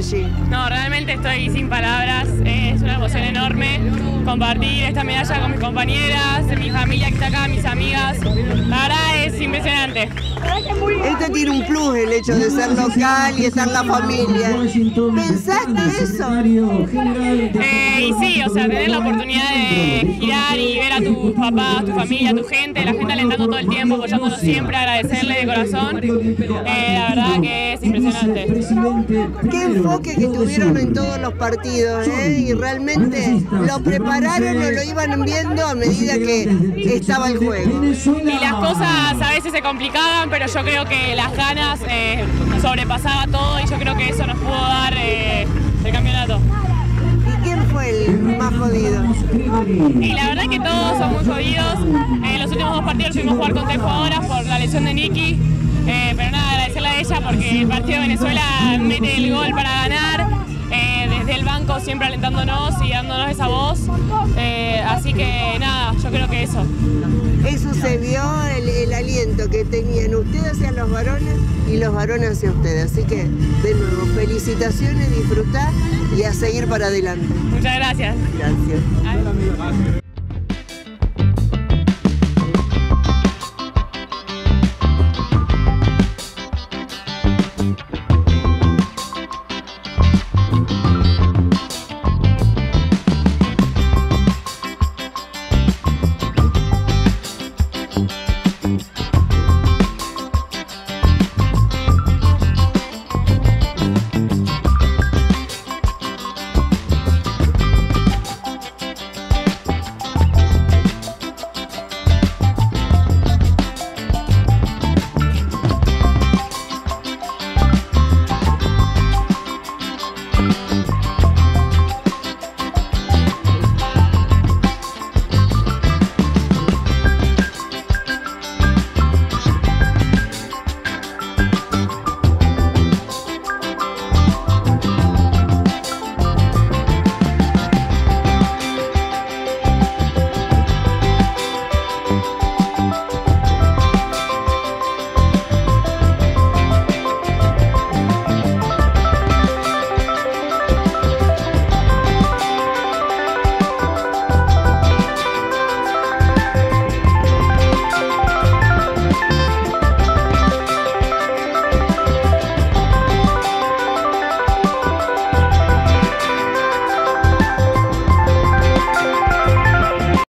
allí? No, realmente estoy sin palabras, es una emoción enorme compartir esta medalla con mis compañeras, mi familia que está acá, mis amigas. La verdad es impresionante. Esto tiene un plus, el hecho de ser local y estar la familia. ¿Pensaste eso? Y sí, o sea, tener la oportunidad de girar y ver a tus papás, tu familia, tu gente, la gente alentando todo el tiempo, apoyándonos siempre, agradecerle de corazón. La verdad que es impresionante. Qué enfoque que tuvieron en todos los partidos, y realmente lo prepararon o lo iban viendo a medida que estaba el juego. Y las cosas a veces se complicaban, pero yo creo que las ganas sobrepasaba todo y yo creo que eso nos pudo dar el campeonato. ¿Y quién fue el más jodido? Y la verdad que todos son muy jodidos. En los últimos dos partidos fuimos a jugar con 3 jugadoras por la lesión de Nikki. Pero nada, agradecerle a ella porque el partido de Venezuela mete el gol para ganar, desde el banco siempre alentándonos y dándonos esa voz, así que nada, yo creo que eso. Eso se vio, el aliento que tenían ustedes hacia los varones y los varones hacia ustedes, así que de nuevo, felicitaciones, disfrutar y a seguir para adelante. Muchas gracias. Gracias. Ay.